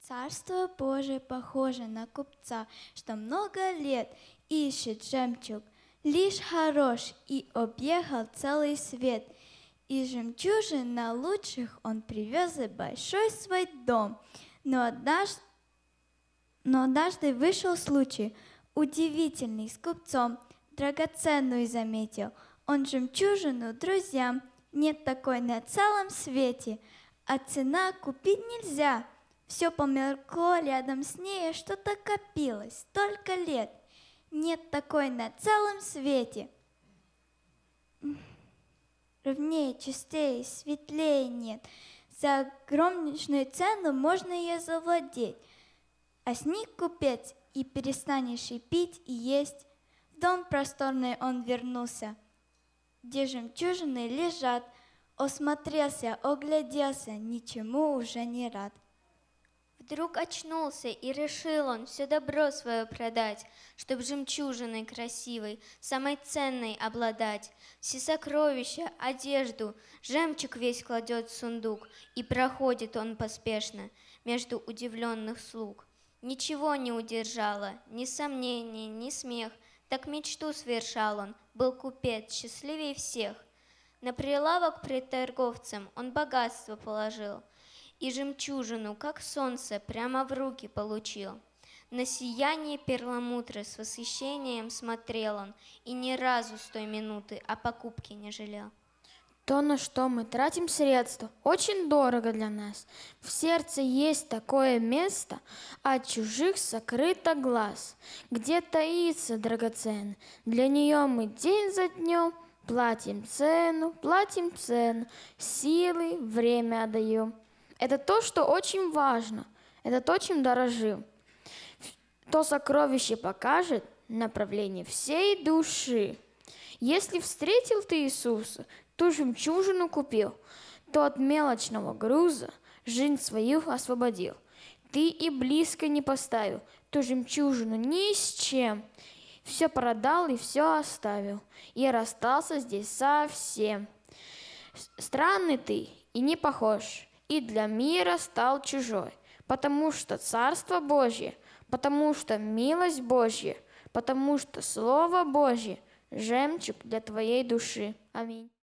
Царство Божие похоже на купца, что много лет ищет жемчуг, лишь хорош и объехал целый свет. И жемчужин на лучших он привез и большой свой дом. Но однажды вышел случай удивительный с купцом, драгоценную заметил. Он жемчужину друзьям, нет такой на целом свете, а цена купить нельзя. Все померкло рядом с ней, что-то копилось столько лет. Нет такой на целом свете. Ровнее, чистее, светлее нет. За огромную цену можно ее завладеть. А сник купец, и перестанешь и пить, и есть. В дом просторный он вернулся, где жемчужины лежат. Осмотрелся, огляделся, ничему уже не рад. Вдруг очнулся и решил он все добро свое продать, чтоб жемчужиной красивой, самой ценной обладать. Все сокровища, одежду, жемчуг весь кладет в сундук, и проходит он поспешно между удивленных слуг. Ничего не удержало, ни сомнений, ни смех, так мечту совершал он, был купец счастливей всех. На прилавок пред торговцем он богатство положил, и жемчужину, как солнце, прямо в руки получил. На сияние перламутра с восхищением смотрел он, и ни разу с той минуты о покупке не жалел. То, на что мы тратим средства, очень дорого для нас. В сердце есть такое место, от чужих сокрыто глаз, где таится драгоценно. Для нее мы день за днем платим цену, силы, время отдаем. Это то, что очень важно, это то, чем дорожим. То сокровище покажет направление всей души. Если встретил ты Иисуса, ту жемчужину купил, то от мелочного груза жизнь свою освободил. Ты и близко не поставил ту жемчужину ни с чем. Все продал и все оставил, и расстался здесь совсем. Странный ты и не похож, и для мира стал чужой, потому что Царство Божье, потому что милость Божья, потому что Слово Божье – жемчуг для твоей души. Аминь.